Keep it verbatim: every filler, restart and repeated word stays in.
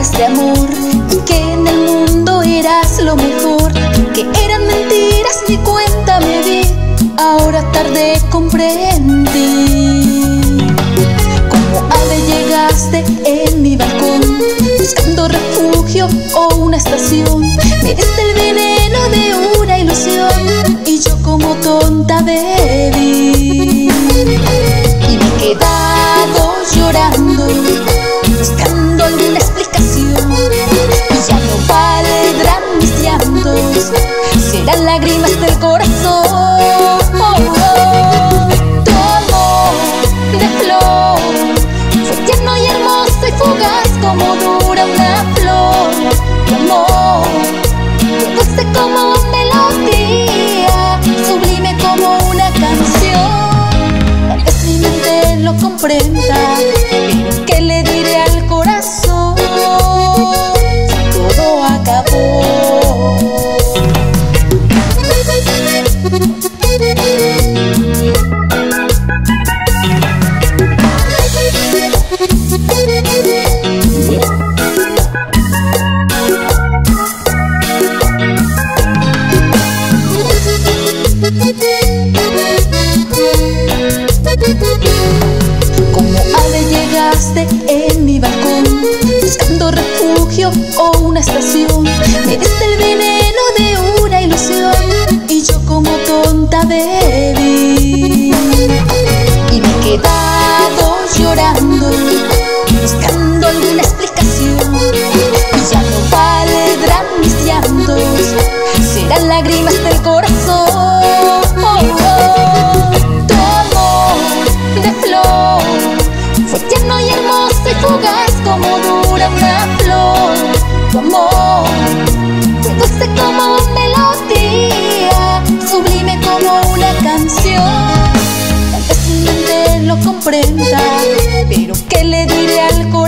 promesas de amor, y que en el mundo eras lo mejor, que eran mentiras, ni cuenta me di, ahora tarde comprendí. Como ave llegaste en mi balcón, buscando refugio o una estación. Me diste el veneno de una ilusión, y yo como tonta bebí. Y me he quedado llorando, buscando alguna explicación, y ya no valdrán mis llantos, serán lágrimas del corazón. Oh, oh. Tu amor de flor fue tierno y hermoso y fugaz como dura una flor. Tu amor fue dulce como melodía, sublime como una canción. Tal vez mi mente lo comprenda, pero ¿qué le diré al corazón si todo acabó? Como ave llegaste en mi balcón, buscando refugio o una estación. Me diste el veneno de una ilusión, y yo como tonta bebí. Y me he quedado llorando, buscando alguna explicación, y ya no valdrán mis llantos, serán lágrimas del corazón. Oh, oh. Tu amor de flor fue tierno y hermoso y fugaz como dura una flor. Tu amor fue dulce como melodía, sublime como una canción. Tal vez mi mente lo comprenda, pero ¿qué le diré al corazón